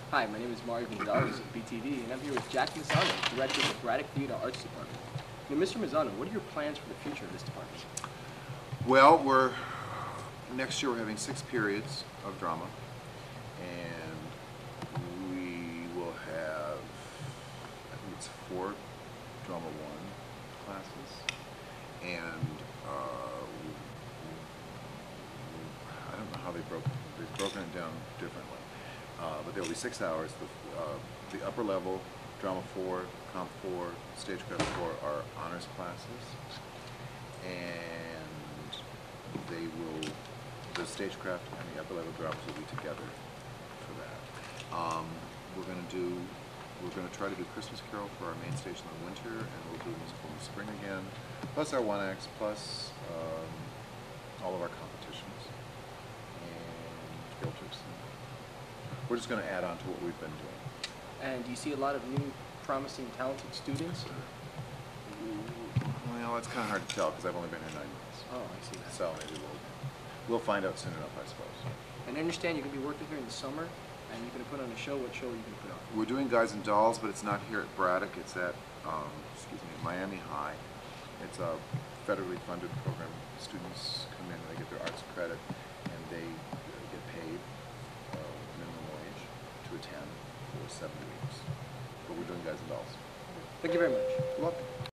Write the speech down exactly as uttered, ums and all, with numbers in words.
Hi, my name is Mario Gonzalez of B T V, and I'm here with Jack Mazzano, Director of the Braddock Theater Arts Department. Now, Mister Mazzano, what are your plans for the future of this department? Well, we're next year we're having six periods of drama, and we will have, I think it's four drama one classes, and uh, I don't know how they broke they've broken it down differently, uh, but there will be six hours. The, uh, the upper level, drama four, comp four, stagecraft four are honors classes, and they will, the stagecraft and the upper level dramas will be together for that. Um, we're going to do, we're going to try to do Christmas Carol for our main station in the winter, and we'll do musical in the spring again, plus our one acts, plus um, all of our competitions, and field trips. We're just going to add on to what we've been doing. And do you see a lot of new, promising, talented students? Or? Well, it's kind of hard to tell because I've only been here nine months. Oh, I see that. So maybe we'll, we'll find out soon enough, I suppose. And I understand you're going to be working here in the summer, and you're going to put on a show. What show are you going to put on? We're doing Guys and Dolls, but it's not here at Braddock. It's at, um, excuse me, Miami High. It's a federally funded program. Students come in, they get their arts credit, and they uh, get paid uh, minimum wage to attend for seven weeks. But we're doing Guys and Dolls. Thank you very much. You're welcome.